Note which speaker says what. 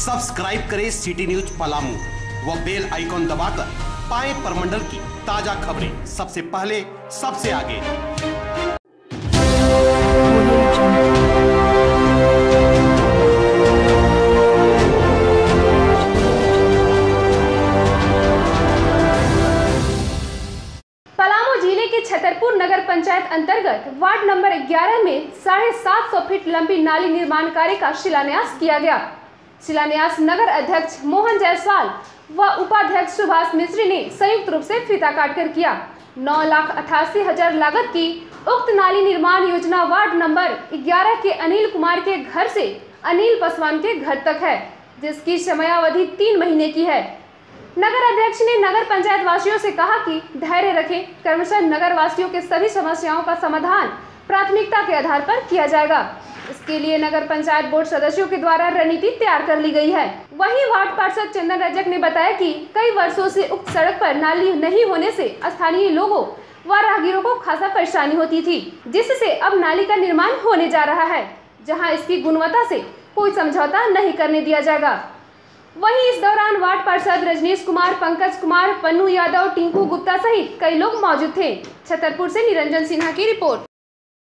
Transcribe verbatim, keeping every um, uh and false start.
Speaker 1: Subscribe करें city news Palamu व bell icon दबाकर पाएं परमंडल की ताजा खबरें सबसे पहले सबसे आगे।
Speaker 2: पलामू जिले के छतरपुर नगर पंचायत अंतर्गत वार्ड नंबर ग्यारह में साढ़े सात सौ फीट लंबी नाली निर्माण कार्य का शिलान्यास किया गया। शिलान्यास नगर अध्यक्ष मोहन जायसवाल व उपाध्यक्ष सुभाष मिश्री ने संयुक्त रूप से फीता काटकर किया। नौ लाख अठासी हजार लागत की उक्त नाली निर्माण योजना वार्ड नंबर ग्यारह के अनिल कुमार के घर से अनिल पासवान के घर तक है, जिसकी समयावधि तीन महीने की है। नगर अध्यक्ष ने नगर पंचायत वासियों से कहा कि धैर्य रखें, क्रमशः नगर वासियों के सभी समस्याओं का समाधान प्राथमिकता के आधार पर किया जाएगा। इसके लिए नगर पंचायत बोर्ड सदस्यों के द्वारा रणनीति तैयार कर ली गई है। वहीं वार्ड पार्षद चंदन रजक ने बताया कि कई वर्षों से उक्त सड़क पर नाली नहीं होने से स्थानीय लोगों व राहगीरों को खासा परेशानी होती थी, जिससे अब नाली का निर्माण होने जा रहा है, जहाँ इसकी गुणवत्ता से कोई समझौता नहीं करने दिया जाएगा। वहीं इस दौरान वार्ड पार्षद रजनीश कुमार, पंकज कुमार, पन्नू यादव, टिंकू गुप्ता सहित कई लोग मौजूद थे। छतरपुर से निरंजन सिन्हा की रिपोर्ट।